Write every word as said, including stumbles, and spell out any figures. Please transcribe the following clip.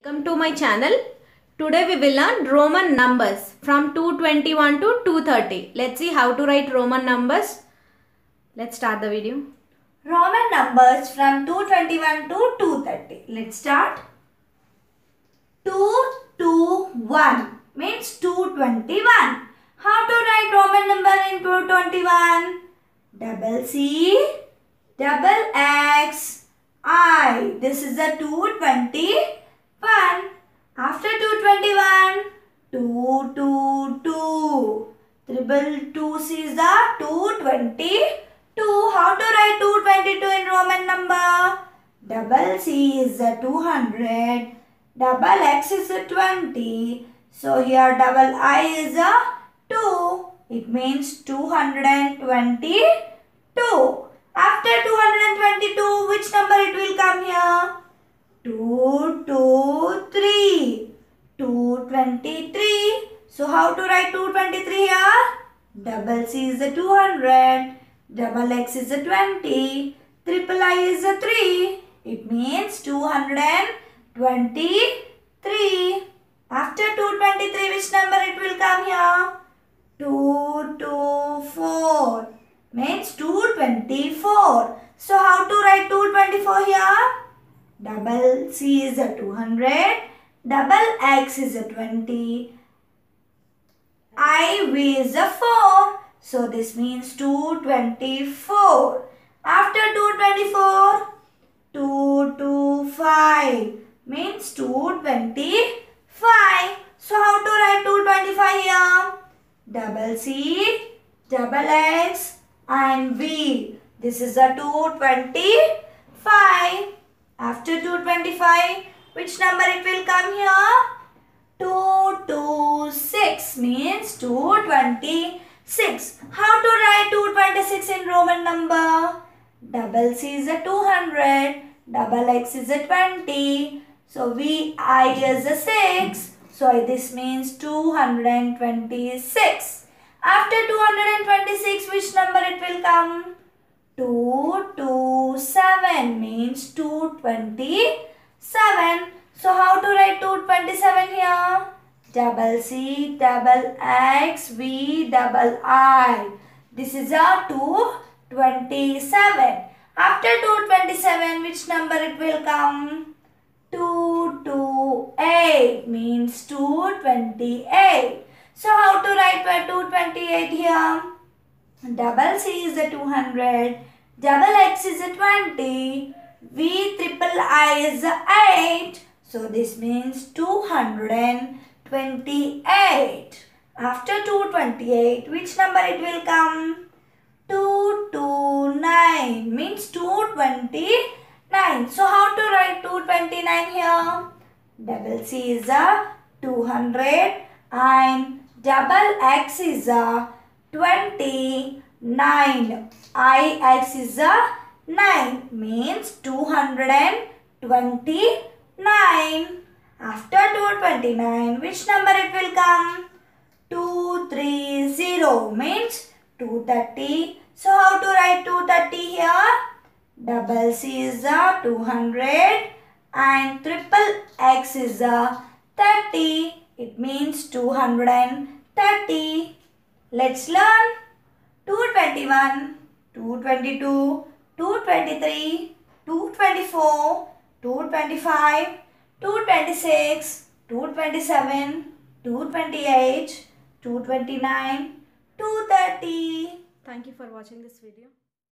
Welcome to my channel. Today we will learn Roman numbers from two twenty-one to two thirty. Let's see how to write Roman numbers. Let's start the video. Roman numbers from two twenty-one to two thirty. Let's start. two twenty-one means two twenty-one. How to write Roman number in two twenty-one? Double C, double X, I. This is the two twenty-one. After two twenty-one, two twenty-two. Triple two is the two twenty-two. How to write two twenty-two in Roman number? Double C is the two hundred. Double X is the twenty. So here double I is a two. It means two hundred twenty-two. After two hundred twenty-two, which number it will come here? two twenty-three. two twenty-three. So how to write two twenty-three here? Double C is the two hundred. Double X is the twenty. Triple I is the three. It means two hundred twenty-three. After two twenty-three, which number it will come here? two twenty-four. Means two twenty-four. So how to write two twenty-four here? Double C is a two hundred. Double X is a twenty. I V is a four. So this means two twenty-four. After two twenty-four, two twenty-five means two twenty-five. So how to write two twenty-five here? Double C, double X and V. This is a two twenty-five. After two twenty-five, which number it will come here? two twenty-six means two twenty-six. How to write two twenty-six in Roman number? Double C is a two hundred. Double X is a twenty. So V I is a six. So this means two hundred twenty-six. After two hundred twenty-six, which number it will come? two twenty-seven means two twenty-seven. So how to write two twenty-seven here? Double C, double X, V, double I. This is a two twenty-seven. After two twenty-seven, which number it will come? two twenty-eight means two twenty-eight. So how to write two twenty-eight here? Double C is a two hundred. Double X is a twenty. V triple I is a eight. So this means two hundred twenty-eight. After two twenty-eight, which number it will come? two twenty-nine means two twenty-nine. So how to write two twenty-nine here? Double C is a two hundred and double X is a twenty-nine. I X is a nine means two hundred twenty-nine. After two twenty-nine, which number it will come? two thirty means two thirty. So how to write two thirty here? Double C is a two hundred and triple X is a thirty. It means two hundred thirty. Let's learn. two twenty-one, two twenty-two, two twenty-three, two twenty-four, two twenty-five, two twenty-six, two twenty-seven, two twenty-eight, two twenty-nine, two thirty. Thank you for watching this video.